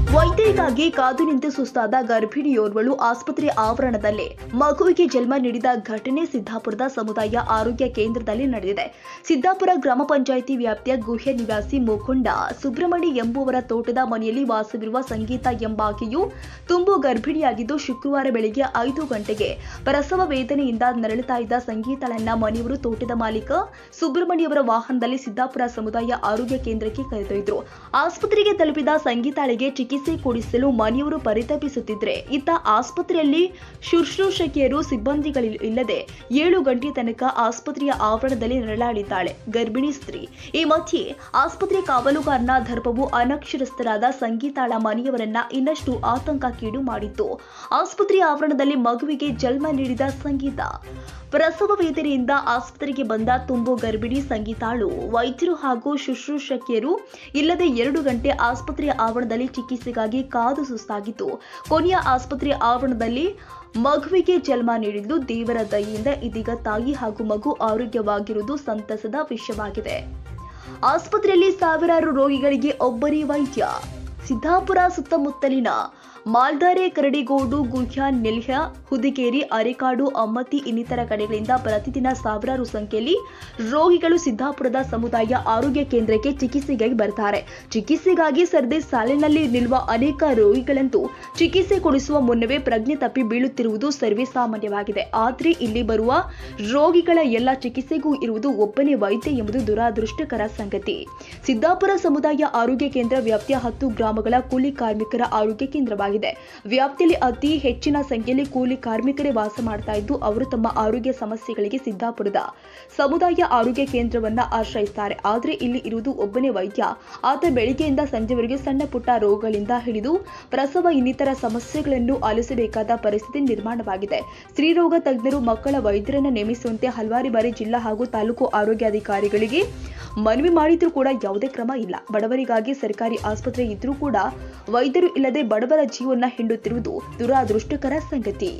ವೈದ್ಯರಿಗಾಗಿ ಕಾದು ನಿಂತು ಸುಸ್ತಾದ ಗರ್ಭಿಣಿಯೋರ್ವಳು ಆಸ್ಪತ್ರೆ ಆವರಣದಲ್ಲೇ ಮಗುವಿಗೆ ಜನ್ಮ ನೀಡಿದ ಘಟನೆ ಸಿದ್ದಾಪುರದ ಸಮುದಾಯ ಆರೋಗ್ಯ ಕೇಂದ್ರದಲ್ಲಿ ನಡೆದಿದೆ. ಸಿದ್ದಾಪುರ ಗ್ರಾಮ ಪಂಚಾಯಿತಿ ವ್ಯಾಪ್ತಿಯ ಗುಹ್ಯ ನಿವಾಸಿ ಮುಕುಂಡ ಸುಬ್ರಹ್ಮಣಿ ಎಂಬುವರ ತೋಟದ ಮನೆಯಲ್ಲಿ ವಾಸವಿರುವ ಸಂಗೀತ ಎಂಬಾಕೆಯು ತುಂಬು ಗರ್ಭಿಣಿಯಾಗಿದ್ದು ಶುಕ್ರವಾರ ಬೆಳಗ್ಗೆ 5 ಗಂಟೆಗೆ ಪ್ರಸವ ವೇದನೆಯಿಂದ ನರಳುತ್ತಾ ಇದ್ದ ಸಂಗೀತಳನ್ನ ಮನೆಯವರು ತೋಟದ ಮಾಲೀಕ ಸುಬ್ರಹ್ಮಣಿಯವರ ವಾಹನದಲ್ಲಿ ಸಿದ್ದಾಪುರ ಸಮುದಾಯ ಆರೋಗ್ಯ ಕೇಂದ್ರಕ್ಕೆ ಕರೆದೊಯ್ದರು. ಆಸ್ಪತ್ರೆಗೆ ತಲುಪಿದ ಸಂಗೀತಾಳಿಗೆ ಚಿಕಿತ್ಸೆ ಕೊಡಿಸಲು ಮನೆಯವರು ಪರಿತಪಿಸುತ್ತಿದ್ದರೆ ಇತ್ತ ಆಸ್ಪತ್ರೆಯಲ್ಲಿ ಶುಶ್ರೂಷಕಿಯರು ಸಿಬ್ಬಂದಿಗಳಿಲ್ಲದೆ 7 ಗಂಟೆ ತನಕ ಆಸ್ಪತ್ರೆಯ ಆವರಣದಲ್ಲಿ ನರಳಾಡಿದ್ದಾಳೆ ಗರ್ಭಿಣಿ ಸ್ತ್ರೀ. ಈ ಮಧ್ಯೆ ಆಸ್ಪತ್ರೆ ಕಾವಲುಗಾರನ ದರ್ಪವು ಅನಕ್ಷರಸ್ಥರಾದ ಸಂಗೀತಾಳ ಮನೆಯವರನ್ನ ಇನ್ನಷ್ಟು ಆತಂಕಕ್ಕೀಡು ಮಾಡಿತ್ತು. ಆಸ್ಪತ್ರೆಯ ಆವರಣದಲ್ಲಿ ಮಗುವಿಗೆ ಜನ್ಮ ನೀಡಿದ ಸಂಗೀತ ಪ್ರಸವ ವೇದನೆಯಿಂದ ಆಸ್ಪತ್ರೆಗೆ ಬಂದ ತುಂಬು ಗರ್ಭಿಣಿ ಸಂಗೀತಾಳು ವೈದ್ಯರು ಹಾಗೂ ಶುಶ್ರೂಷಕಿಯರು ಇಲ್ಲದೆ 2 ಗಂಟೆ ಆಸ್ಪತ್ರೆಯ ಆವರಣದಲ್ಲಿ ಚಿಕಿತ್ಸೆಗಾಗಿ ಕಾದು ಸುಸ್ತಾಗಿತ್ತು. ಕೊನೆಯ ಆಸ್ಪತ್ರೆ ಆವರಣದಲ್ಲಿ ಮಗುವಿಗೆ ಜನ್ಮ ನೀಡಿದ್ದು ದೇವರ ದಯೆಯಿಂದ ಇದೀಗ ತಾಯಿ ಹಾಗೂ ಮಗು ಆರೋಗ್ಯವಾಗಿರುವುದು ಸಂತಸದ ವಿಷಯವಾಗಿದೆ. ಆಸ್ಪತ್ರೆಯಲ್ಲಿ ಸಾವಿರಾರು ರೋಗಿಗಳಿಗೆ ಒಬ್ಬರೇ ವೈದ್ಯ. ಸಿದ್ದಾಪುರ ಸುತ್ತಮುತ್ತಲಿನ ಮಾಲ್ದಾರೆ, ಕರಡಿಗೋಡು, ಗುಹ್ಯ, ನೆಲ್ಯ, ಹುದಿಕೇರಿ, ಅರೆಕಾಡು, ಅಮ್ಮತ್ತಿ ಇನ್ನಿತರ ಕಡೆಗಳಿಂದ ಪ್ರತಿದಿನ ಸಾವಿರಾರು ಸಂಖ್ಯೆಯಲ್ಲಿ ರೋಗಿಗಳು ಸಿದ್ದಾಪುರದ ಸಮುದಾಯ ಆರೋಗ್ಯ ಕೇಂದ್ರಕ್ಕೆ ಚಿಕಿತ್ಸೆಗಾಗಿ ಬರ್ತಾರೆ. ಚಿಕಿತ್ಸೆಗಾಗಿ ಸರದಿ ಸಾಲಿನಲ್ಲಿ ನಿಲ್ಲುವ ಅನೇಕ ರೋಗಿಗಳಂತೂ ಚಿಕಿತ್ಸೆ ಕೊಡಿಸುವ ಮುನ್ನವೇ ಪ್ರಜ್ಞೆ ತಪ್ಪಿ ಬೀಳುತ್ತಿರುವುದು ಸರ್ವೇ ಸಾಮಾನ್ಯವಾಗಿದೆ. ಆದರೆ ಇಲ್ಲಿ ಬರುವ ರೋಗಿಗಳ ಎಲ್ಲ ಚಿಕಿತ್ಸೆಗೂ ಇರುವುದು ಒಬ್ಬನೇ ವೈದ್ಯ ಎಂಬುದು ದುರಾದೃಷ್ಟಕರ ಸಂಗತಿ. ಸಿದ್ದಾಪುರ ಸಮುದಾಯ ಆರೋಗ್ಯ ಕೇಂದ್ರ ವ್ಯಾಪ್ತಿಯ 10 ಗ್ರಾಮಗಳ ಕೂಲಿ ಕಾರ್ಮಿಕರ ಆರೋಗ್ಯ ಕೇಂದ್ರವಾಗಿದೆ. ವ್ಯಾಪ್ತಿಯಲ್ಲಿ ಅತಿ ಹೆಚ್ಚಿನ ಸಂಖ್ಯೆಯಲ್ಲಿ ಕೂಲಿ ಕಾರ್ಮಿಕರೇ ವಾಸ ಮಾಡ್ತಾ ಇದ್ದು ಅವರು ತಮ್ಮ ಆರೋಗ್ಯ ಸಮಸ್ಯೆಗಳಿಗೆ ಸಿದ್ದಾಪುರದ ಸಮುದಾಯ ಆರೋಗ್ಯ ಕೇಂದ್ರವನ್ನ ಆಶ್ರಯಿಸುತ್ತಾರೆ. ಆದರೆ ಇಲ್ಲಿ ಇರುವುದು ಒಬ್ಬನೇ ವೈದ್ಯ. ಆತ ಬೆಳಿಗ್ಗೆಯಿಂದ ಸಂಜೆವರೆಗೆ ಸಣ್ಣ ಪುಟ್ಟ ರೋಗಗಳಿಂದ ಹಿಡಿದು ಪ್ರಸವ ಇನ್ನಿತರ ಸಮಸ್ಯೆಗಳನ್ನು ಆಲಿಸಬೇಕಾದ ಪರಿಸ್ಥಿತಿ ನಿರ್ಮಾಣವಾಗಿದೆ. ಸ್ತ್ರೀರೋಗ ತಜ್ಞರು, ಮಕ್ಕಳ ವೈದ್ಯರನ್ನು ನೇಮಿಸುವಂತೆ ಹಲವಾರು ಬಾರಿ ಜಿಲ್ಲಾ ಹಾಗೂ ತಾಲೂಕು ಆರೋಗ್ಯಾಧಿಕಾರಿಗಳಿಗೆ ಮನವಿ ಮಾಡಿದ್ರೂ ಕೂಡ ಯಾವುದೇ ಕ್ರಮ ಇಲ್ಲ. ಬಡವರಿಗಾಗಿ ಸರ್ಕಾರಿ ಆಸ್ಪತ್ರೆ ಇದ್ರೂ ಕೂಡ ವೈದ್ಯರು ಇಲ್ಲದೆ ಬಡವರ ಜೀವನ ಹಿಂಡುತ್ತಿರುವುದು ದುರಾದೃಷ್ಟಕರ ಸಂಗತಿ.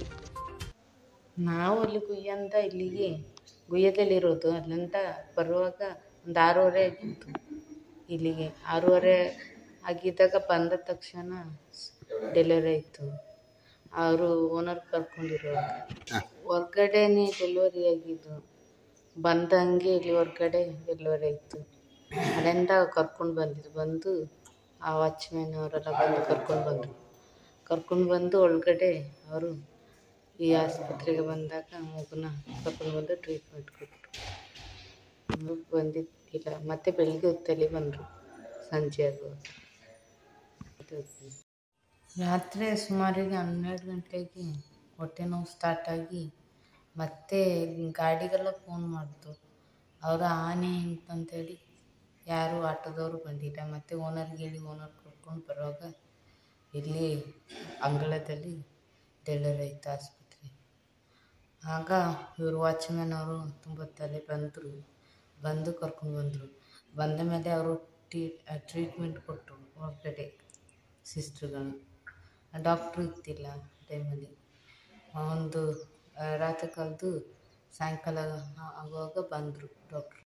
ನಾವು ಅಲ್ಲಿ ಗುಯ್ಯಿಂದ ಇಲ್ಲಿಗೆ ಗುಯ್ಯದಲ್ಲಿರೋದು. ಅಲ್ಲಿಂದ ಬರುವಾಗ ಒಂದು 6:30 ಆಗಿತ್ತು. ಇಲ್ಲಿಗೆ 6:30 ಆಗಿದ್ದಾಗ ಬಂದ ತಕ್ಷಣ ಡೆಲಿವರಿ ಆಯಿತು. ಅವರು ಓನರ್ ಕರ್ಕೊಂಡಿರುವಾಗ ಹೊರ್ಗಡೆನೇ ಡೆಲಿವರಿ ಆಗಿದ್ದು. ಬಂದಂಗೆ ಇಲ್ಲಿ ಹೊರ್ಗಡೆ ಡೆಲಿವರಿ ಆಯಿತು. ಅಲ್ಲಿಂದ ಕರ್ಕೊಂಡು ಬಂದು ಆ ವಾಚ್ಮ್ಯಾನ್ ಅವರೆಲ್ಲ ಬಂದು ಕರ್ಕೊಂಡು ಬಂದು ಒಳಗಡೆ ಅವರು ಈ ಆಸ್ಪತ್ರೆಗೆ ಬಂದಾಗ ಮಗುನ ಕರ್ಕೊಂಡು ಬಂದು ಟ್ರೀಟ್ಮೆಂಟ್ ಕೊಟ್ಟರು. ಮಗು ಬಂದಿದ್ದಿಲ್ಲ. ಮತ್ತೆ ಬೆಳಿಗ್ಗೆ ಹೊತ್ತಲ್ಲಿ ಬಂದರು, ಸಂಜೆ ಆಗುವಾಗ. ರಾತ್ರಿ ಸುಮಾರಿಗೆ 12 ಗಂಟೆಗೆ ಹೊಟ್ಟೆ ನೋವು ಸ್ಟಾರ್ಟಾಗಿ ಮತ್ತೆ ಗಾಡಿಗೆಲ್ಲ ಫೋನ್ ಮಾಡಿದ್ರು. ಅವರು ಆನೆ ಅಂತಂತೇಳಿ ಯಾರು ಆಟೋದವರು ಬಂದಿಲ್ಲ. ಮತ್ತು ಓನರ್ಗೆ ಹೇಳಿ ಓನರ್ ಕರ್ಕೊಂಡು ಬರುವಾಗ ಇಲ್ಲಿ ಅಂಗಳದಲ್ಲಿ ಡೆಲಿವರಿ ಆಯಿತು ಆಸ್ಪತ್ರೆ. ಆಗ ಇವರು ವಾಚ್ಮ್ಯಾನ್ ಅವರು ತುಂಬ ತಲೆ ಬಂದು ಕರ್ಕೊಂಡು ಬಂದರು. ಬಂದ ಮೇಲೆ ಅವರು ಟ್ರೀಟ್ಮೆಂಟ್ ಕೊಟ್ಟರು ಹೊರಗಡೆ ಸಿಸ್ಟ್ರುಗಳು. ಡಾಕ್ಟ್ರು ಇತ್ತಿಲ್ಲ ಟೈಮಲ್ಲಿ. ಒಂದು ರಾತ್ರಿ ಕಳೆದು ಸಾಯಂಕಾಲ ಆಗುವಾಗ ಬಂದರು ಡಾಕ್ಟ್ರು.